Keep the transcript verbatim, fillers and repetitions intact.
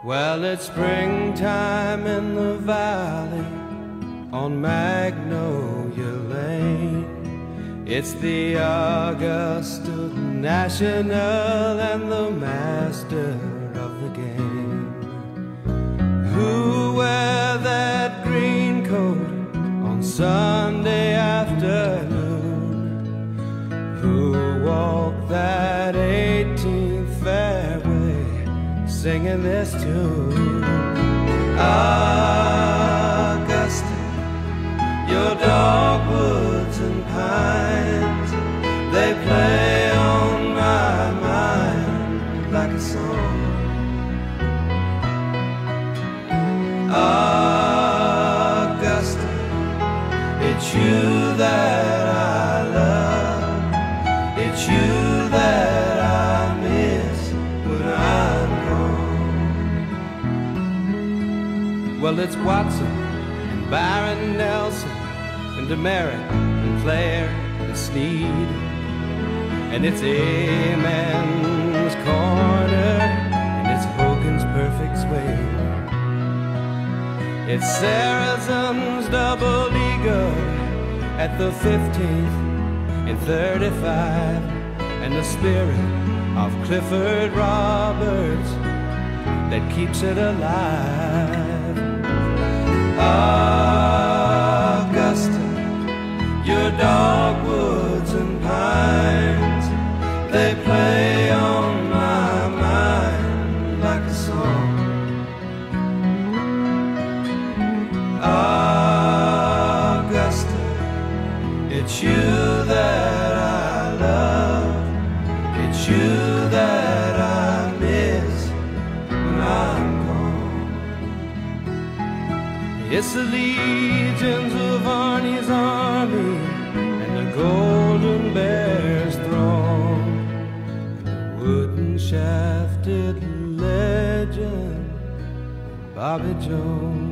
Well, it's springtime in the valley on Magnolia Lane. It's the Augusta National and the master of the game. Who wear that green coat on Sunday afternoon? Who walk that eighteenth fairway singing this tune? Augusta, your dogwoods and pines, they play on my mind like a song. Augusta, it's you that I love, it's you that I miss when I'm gone. Well, it's Watson and Byron Nelson and Demerit and Clare and Sneed, and it's Amen's Corner and it's Hogan's Perfect Swing. It's Saracens Double Eagle at the fifteenth and thirty-five, and the spirit of Clifford Roberts that keeps it alive. Augusta, your dogwoods and pines, they play on my mind like a song. Augusta, it's you that I love, it's you that I miss when I'm gone. It's the legions of Arnie's army and the golden bear's throng, and the wooden shafted legend of Bobby Jones.